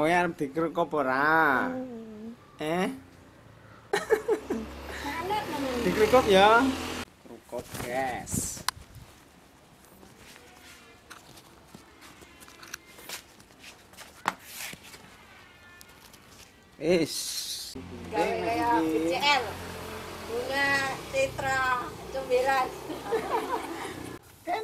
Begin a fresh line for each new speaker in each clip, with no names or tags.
Kowe arep dikruk apa ora? Dikruk ya. Krukop, guys.
Kayak BCL bunga citra cembiran
kan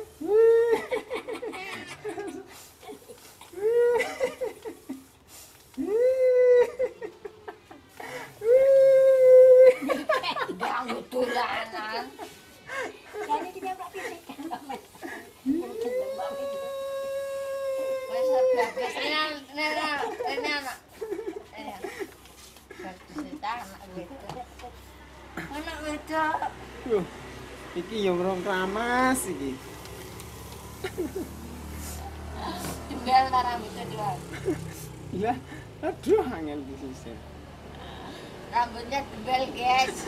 ganggu tulanan jadi kita praktik anak wedok.
Iki yo ngrong kramas iki.
Jembel ta rambutnya doang.
Iya, aduh angel disisir.
Rambutnya jembel, guys.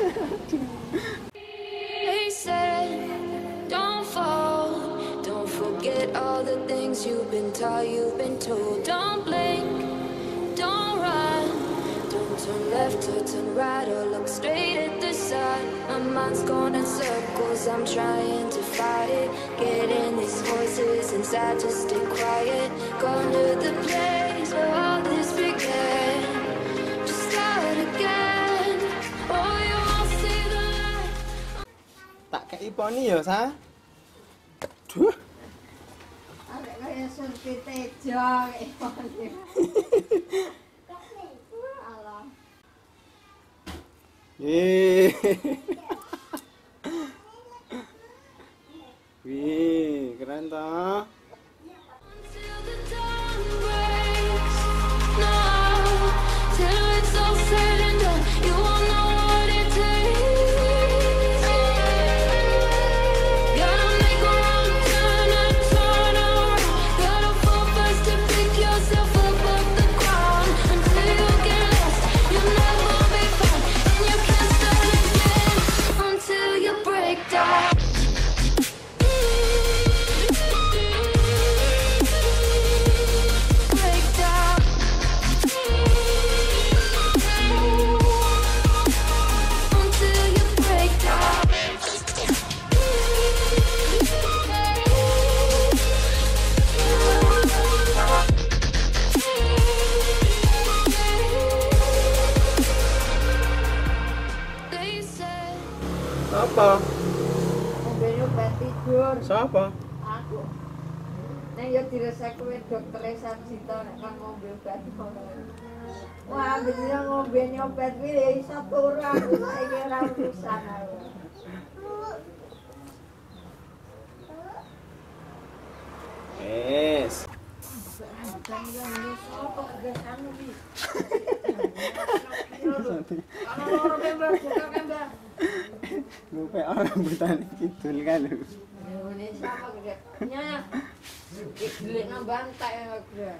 They said, don't fall, don't forget all the things you've been taught, you've been told. Don't blink, don't run, don't turn left or turn right or look straight at the sun. My mind's going in circles, I'm trying to fight it. Getting these voices inside to stay quiet. Going to the place where all this began. Just start again. Oh, you won't see the light.
Tak kei poni ya, Sa. Duh.
Ada kayak surti tejo kayak poni. Allah.
Wih, keren toh.
Till the dawn breaks, no, till it's all said and done, you won't know what it takes. Gotta make a wrong turn and turn around. Gotta fall fast to pick yourself up off the ground. Until you get lost, you'll never be found, and you can't start again until you break down.
Apa?
Mobilnya obat tidur.
Siapa?
Aku. Nek yo diresek kowe dokter Sansita nek kan ngombe obat. Wah, bisa ngombe obat kuwi ya iso turu aku saiki ora urusan aku.
Wes. Lupa orang butan kidul kan lu.
Indonesia apa gede? Nya. Gede nang bantai ya gede.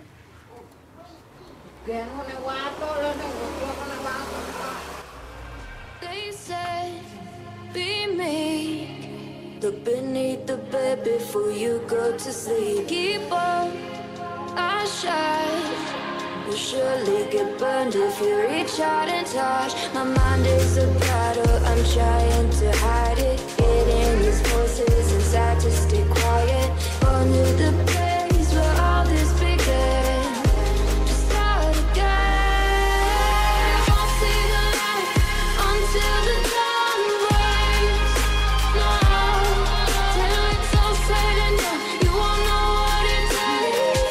Gede nang wato lho nang goblok nang wato.
They said, be meek, look beneath the bed before you go to sleep. Keep on, I shine. You'll surely get burned if you reach out and touch. My mind is a battle, I'm trying to hide it. Getting these voices inside to stay quiet. Going to the place where all this began. Just start again. You won't see the light until the dawn breaks. No, till it's all said and done, you won't know what it takes.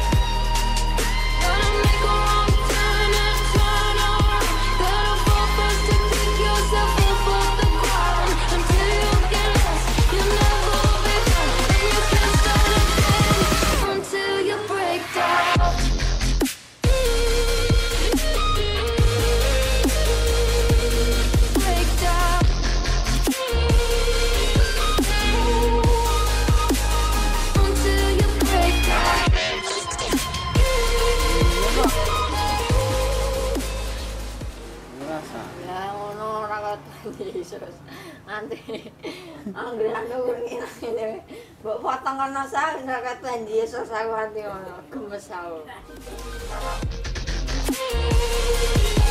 Gotta make a wrong turn and turn around. Gotta fall
saka Tuhan Yesus. Nanti anggere ngene. Mbok potong ana saka Tuhan Yesus aku nanti ngono gemes aku.